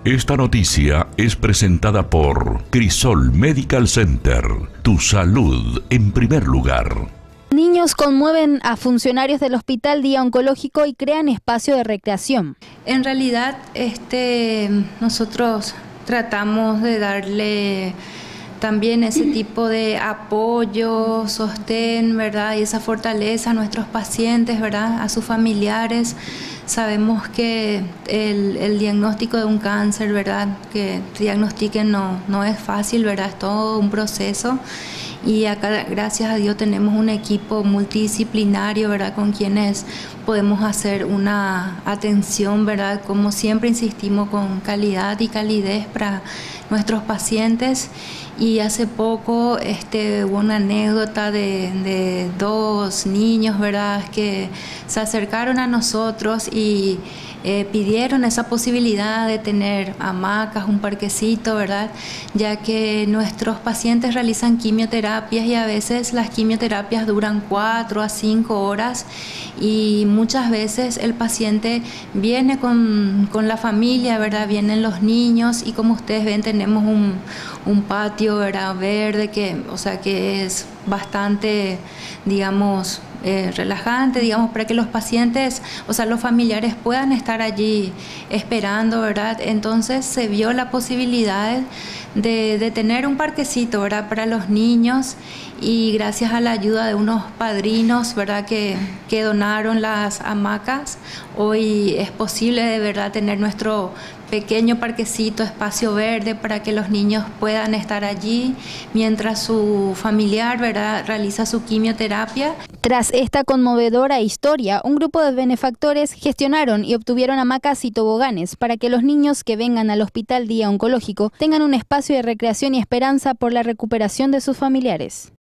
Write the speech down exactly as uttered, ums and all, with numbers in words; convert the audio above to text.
Esta noticia es presentada por Crisol Medical Center. Tu salud en primer lugar. Niños conmueven a funcionarios del Hospital Día Oncológico y crean espacio de recreación. En realidad, este, nosotros tratamos de darle también ese tipo de apoyo, sostén, ¿verdad? Y esa fortaleza a nuestros pacientes, ¿verdad? A sus familiares. Sabemos que el, el diagnóstico de un cáncer, ¿verdad? Que diagnostiquen no, no es fácil, ¿verdad? Es todo un proceso. Y acá, gracias a Dios, tenemos un equipo multidisciplinario, ¿verdad? Con quienes podemos hacer una atención, ¿verdad? Como siempre insistimos, con calidad y calidez para nuestros pacientes. Y hace poco este, hubo una anécdota de, de dos niños, ¿verdad? Que se acercaron a nosotros y eh, pidieron esa posibilidad de tener hamacas, un parquecito, ¿verdad? Ya que nuestros pacientes realizan quimioterapias y a veces las quimioterapias duran cuatro a cinco horas y muchas veces el paciente viene con, con la familia, ¿verdad? Vienen los niños y como ustedes ven tenemos un, un patio, ¿verdad? Verde, que, o sea, que es bastante, digamos, eh, relajante, digamos, para que los pacientes, o sea, los familiares puedan estar allí esperando, ¿verdad? Entonces se vio la posibilidad de, de tener un parquecito, ¿verdad? Para los niños y gracias a la ayuda de unos padrinos, ¿verdad? Que, que donaron las hamacas, hoy es posible de verdad tener nuestro pequeño parquecito, espacio verde para que los niños puedan estar allí mientras su familiar, ¿verdad? Realiza su quimioterapia. Tras esta conmovedora historia, un grupo de benefactores gestionaron y obtuvieron hamacas y toboganes para que los niños que vengan al Hospital Día Oncológico tengan un espacio de recreación y esperanza por la recuperación de sus familiares.